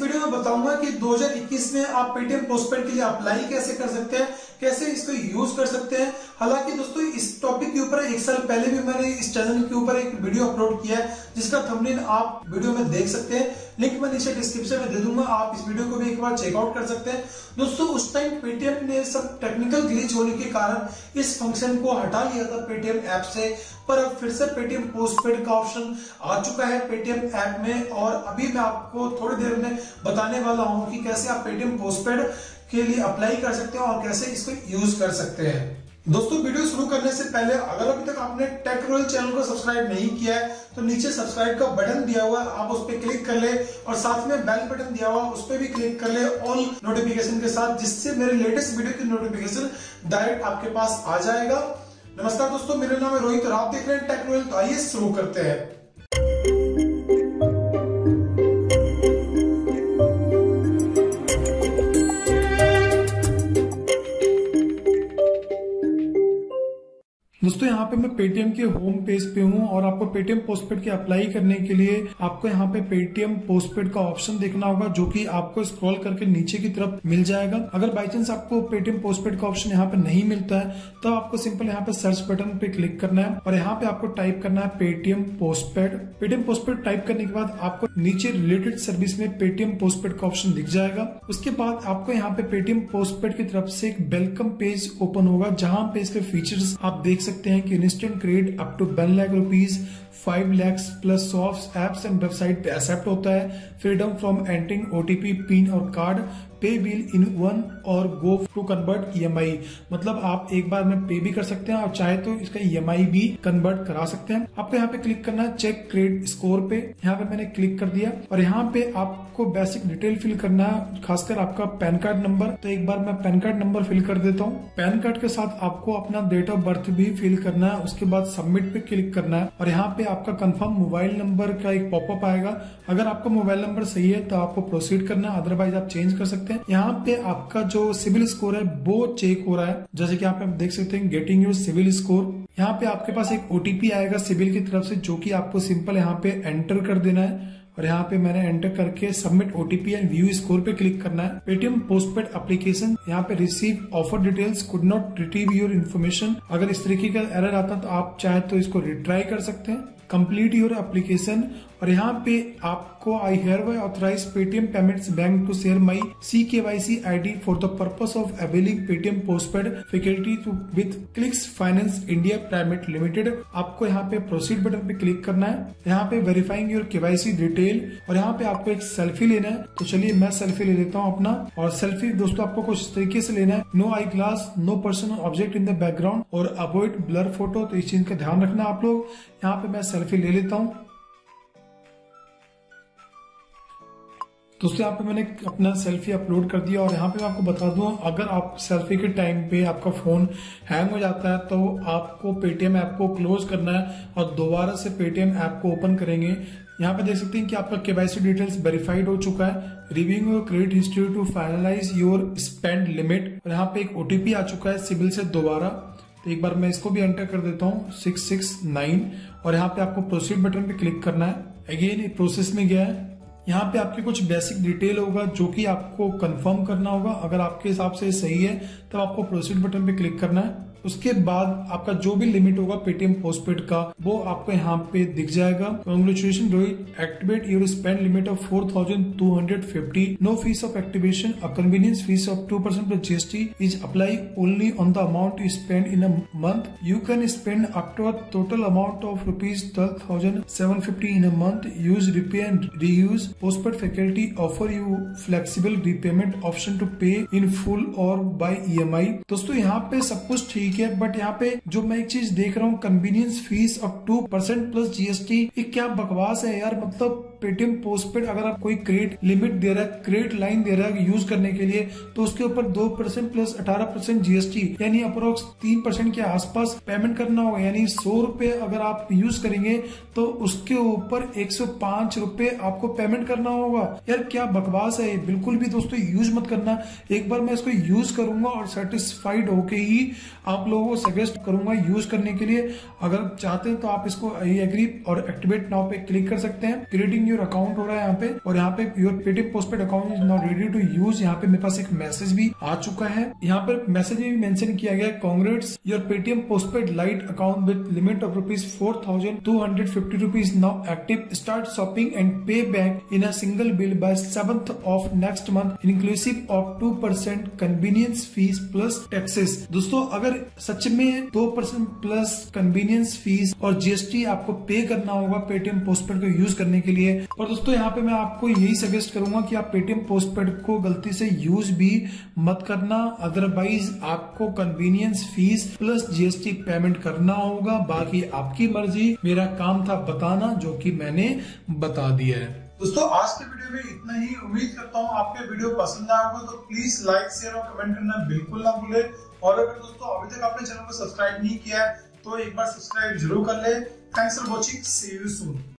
इस वीडियो में बताऊंगा कि 2021 में आप पेटीएम पोस्टपेड के लिए अप्लाई कैसे कर सकते हैं, कैसे इसको यूज कर सकते हैं। हालांकि दोस्तों इस टॉपिक के ऊपर 1 साल पहले भी मैंने इस चैनल के ऊपर एक वीडियो अपलोड किया है, जिसका थंबनेल आप वीडियो में देख सकते हैं। लिंक मैं नीचे डिस्क्रिप्शन में दे दूंगा, आप इस वीडियो को भी एक बार चेकआउट कर सकते हैं। दोस्तों उस टाइम पेटीएम ने सब टेक्निकल ग्लिच होने के कारण इस फंक्शन को हटा लिया था पेटीएम ऐप से, पर अब फिर से पेटीएम पोस्टपेड का ऑप्शन आ चुका है पेटीएम ऐप में। और अभी मैं आपको थोड़ी देर में बताने वाला हूं कि कैसे आप पेटीएम पोस्टपेड के लिए अप्लाई कर सकते हैं और कैसे इसको यूज कर सकते हैं। दोस्तों वीडियो शुरू करने से पहले अगर अभी तक आपने टेक रॉयल चैनल को सब्सक्राइब नहीं किया है तो नीचे सब्सक्राइब का बटन दिया हुआ है, आप उस पर क्लिक कर ले और साथ में बेल बटन दिया हुआ उस पर भी क्लिक कर ले ऑल नोटिफिकेशन के साथ, जिससे मेरे लेटेस्ट वीडियो की नोटिफिकेशन डायरेक्ट आपके पास आ जाएगा। नमस्कार दोस्तों, मेरा नाम है रोहित और आप देख रहे हैं टेक रॉयल। तो आइए शुरू करते हैं। दोस्तों यहाँ पे मैं पेटीएम के होम पेज पे हूँ और आपको पेटीएम पोस्टपेड के अप्लाई करने के लिए आपको यहाँ पे पेटीएम पोस्टपेड का ऑप्शन देखना होगा, जो कि आपको स्क्रॉल करके नीचे की तरफ मिल जाएगा। अगर बाई चांस आपको पेटीएम पोस्टपेड का ऑप्शन यहाँ पे नहीं मिलता है तो आपको सिंपल यहाँ पे सर्च बटन पे क्लिक करना है और यहाँ पे आपको टाइप करना है Paytm postpaid. Paytm postpaid type करने के बाद आपको नीचे रिलेटेड सर्विस में पेटीएम पोस्टपेड का ऑप्शन दिख जाएगा। उसके बाद आपको यहाँ पे पेटीएम पोस्टपेड की तरफ से एक वेलकम पेज ओपन होगा, जहाँ पे इसके फीचर्स आप देख सकते हैं कि instant credit up to 1 lakh rupees, 5 lakh plus soft apps and website पे एक्सेप्ट होता है, freedom from entering OTP PIN और card, pay bill in one और गो टू कन्वर्ट ईएमआई। मतलब आप एक बार में पे भी कर सकते हैं और चाहे तो इसका ईएमआई भी कन्वर्ट करा सकते हैं। आपको यहाँ पे क्लिक करना है चेक क्रेडिट स्कोर पे, यहाँ पे मैंने क्लिक कर दिया और यहाँ पे आपको बेसिक डिटेल फिल करना है, खासकर आपका पैन कार्ड नंबर। तो एक बार मैं पैन कार्ड नंबर फिल कर देता हूँ। पैन कार्ड के साथ आपको अपना डेट ऑफ बर्थ भी फिल करना है। उसके बाद सबमिट पे क्लिक करना है और यहाँ पे आपका कंफर्म मोबाइल नंबर का एक पॉपअप आएगा। अगर आपका मोबाइल नंबर सही है तो आपको प्रोसीड करना है, अदरवाइज आप चेंज कर सकते हैं। यहाँ पे आपका जो सिविल स्कोर है वो चेक हो रहा है, जैसे कि यहाँ पे आप देख सकते हैं गेटिंग योर सिविल स्कोर। यहाँ पे आपके पास एक ओटीपी आएगा सिविल की तरफ से, जो कि आपको सिंपल यहाँ पे एंटर कर देना है और यहाँ पे मैंने एंटर करके submit OTP and view score पे क्लिक करना है। पेटीएम पोस्टपेड एप्लीकेशन यहाँ पे receive offer details could not retrieve your information. अगर इस तरीके का एरर आता तो आप चाहे तो इसको रिट्राई कर सकते हैं। कंप्लीट योर एप्लीकेशन और यहाँ पे आपको I hereby authorise Paytm payments bank to share my CKYC ID for the purpose of availing Paytm postpaid facility with Clix finance India private limited. आपको यहाँ पे प्रोसीड बटन पे क्लिक करना है, यहाँ पे वेरीफाइंग योर KYC डिटेल और यहाँ पे आपको एक सेल्फी लेना है। तो चलिए मैं सेल्फी ले लेता हूँ अपना। और सेल्फी दोस्तों आपको कुछ इस तरीके से लेना है, no eye glass, no personal object in the background और अवॉइड ब्लर फोटो। तो इस चीज का ध्यान रखना आप लोग। यहाँ पे मैं सेल्फी ले लेता हूँ। दोस्तों यहाँ पे मैंने अपना सेल्फी अपलोड कर दिया और यहाँ पे मैं आपको बता दूं, अगर आप सेल्फी के टाइम पे आपका फोन हैंग हो जाता है तो आपको पेटीएम ऐप को क्लोज करना है और दोबारा से पेटीएम ऐप को ओपन करेंगे। यहाँ पे देख सकते हैं कि आपका KYC डिटेल्स वेरीफाइड हो चुका है। Reviewing your credit history to finalise your spend limit और यहाँ पे एक ओटीपी आ चुका है सिविल से दोबारा। तो एक बार मैं इसको भी एंटर कर देता हूँ 669 और यहाँ पे आपको प्रोसीड बटन पे क्लिक करना है। अगेन प्रोसेस में गया है। यहाँ पे आपके कुछ बेसिक डिटेल होगा जो कि आपको कंफर्म करना होगा। अगर आपके हिसाब से सही है तो आपको प्रोसीड बटन पे क्लिक करना है। उसके बाद आपका जो भी लिमिट होगा पेटीएम पोस्टपेड का वो आपको यहाँ पे दिख जाएगा। Congratulation Rohit, activate your spend limit of 4250, no fee of activation, a convenience fee of 2% plus GST is apply only on the amount you spend in a month. You can spend up to a total amount of ₹12,750 in a month. Use repay and reuse postpaid facility offer you flexible repayment option to pay in full or by EMI। दोस्तों यहाँ पे सब कुछ ठीक है, but यहाँ पे जो मैं एक चीज देख रहा हूँ convenience fee of 2% plus GST, ये क्या बकवास है यार। मतलब पेटीएम पोस्टपेड अगर आप कोई क्रेडिट लिमिट दे रहा है, क्रेडिट लाइन दे रहा है यूज करने के लिए, तो उसके ऊपर 2% प्लस 18% GST यानी अप्रोक्स 3% के आसपास पेमेंट करना होगा। यानी 100 रुपए अगर आप यूज करेंगे तो उसके ऊपर 105 रुपए आपको पेमेंट करना होगा। यार क्या बकवास है, बिल्कुल भी दोस्तों यूज मत करना। एक बार मैं इसको यूज करूंगा और सेटिस्फाइड होके ही आप लोगों को सजेस्ट करूंगा यूज करने के लिए। अगर चाहते हैं तो आप इसको आई एग्री और एक्टिवेट नाउ पे क्लिक कर सकते हैं। क्रिएटिंग योर अकाउंट हो रहा है यहाँ पे, और यहाँ पे your Paytm postpaid account is not ready to use. यहाँ पे मेरे पास एक मैसेज भी आ चुका है। यहाँ पर मैसेज में भी मेंशन किया गया, congrats your Paytm postpaid lite account with limit of ₹4,250 now active, start shopping and pay back in a single bill by 7th of next month inclusive of 2% convenience fee plus taxes. दोस्तों अगर सच में 2% plus convenience fee और GST आपको pay करना होगा Paytm postpaid को use करने के लिए। और दोस्तों यहाँ पे मैं आपको यही सजेस्ट करूंगा कि आप पेटीएम पोस्टपेड को गलती से यूज भी मत करना, अदरवाइज आपको convenience fee plus GST payment करना होगा। बाकी आपकी मर्जी, मेरा काम था बताना जो कि मैंने बता दिया है। दोस्तों आज के वीडियो में इतना ही। उम्मीद करता हूँ आपके वीडियो पसंद आया होगा, तो प्लीज लाइक शेयर और कमेंट करना बिल्कुल ना भूले। और अगर दोस्तों अभी तक आपने चैनल को सब्सक्राइब नहीं किया है तो एक बार सब्सक्राइब जरूर कर ले। Thanks for watching, see you soon.